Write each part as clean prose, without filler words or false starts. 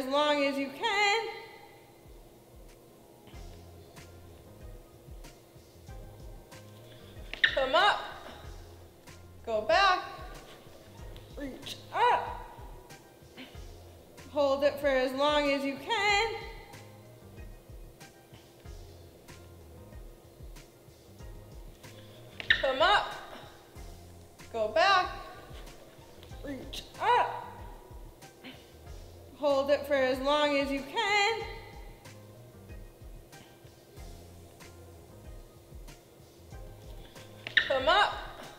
as long as you can. Come up, go back, reach up. Hold it for as long as you can. Come up, go back, reach up. Hold it for as long as you can. Come up.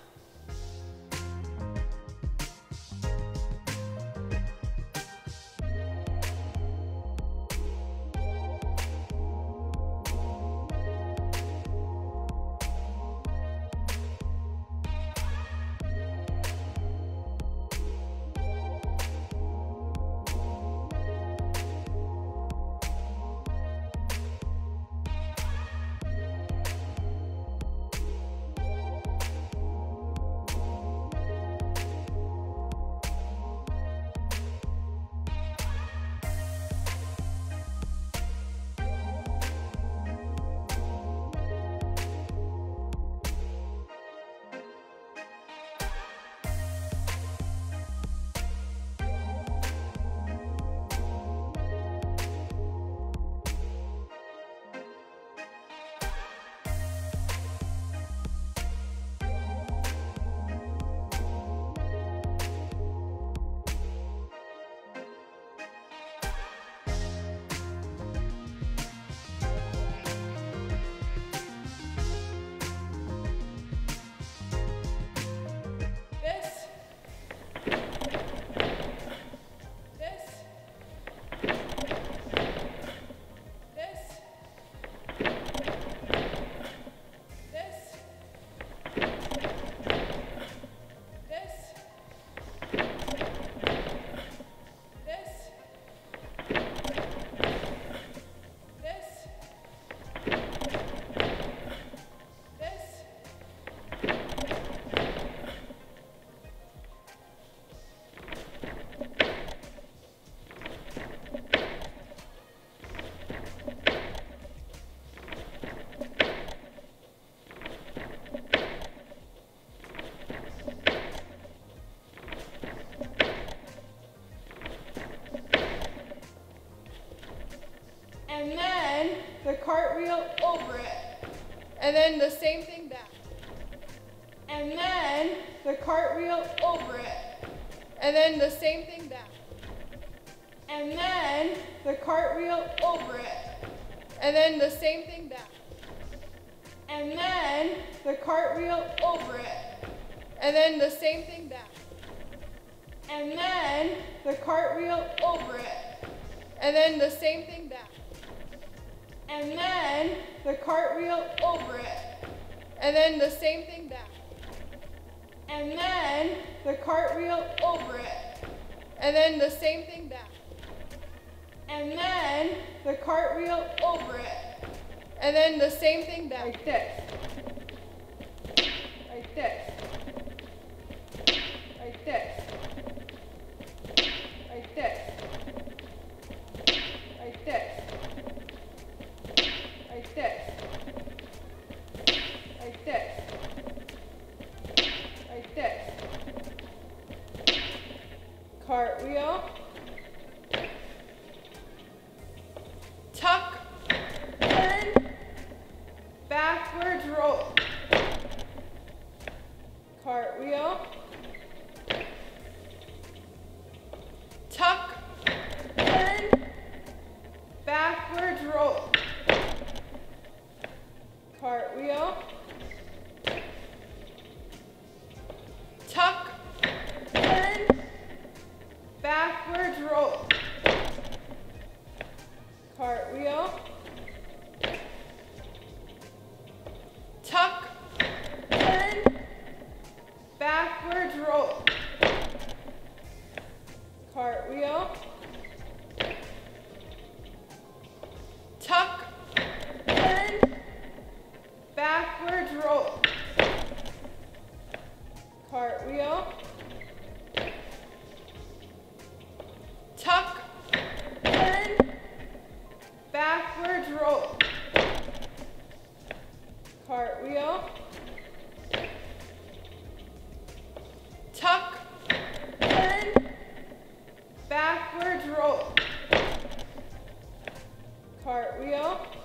And then the cartwheel over it. And then the same thing back. And then the cartwheel over it. And then the same thing back. And then the cartwheel over it. And then the same thing back. And then the cartwheel over it. And then the same thing back. And then the cartwheel over it. And then the same thing back. And then the cartwheel over it. And then the same thing back. And then the cartwheel over it. And then the same thing back. And then the cartwheel over it. And then the same thing back. Like this. Like this. Like this. Like this. Like this. Like this. Like this. Like this. Cartwheel. Tuck. Turn. Backwards roll. Cartwheel. backwards roll. Cartwheel. Tuck, turn, backwards roll. Cartwheel.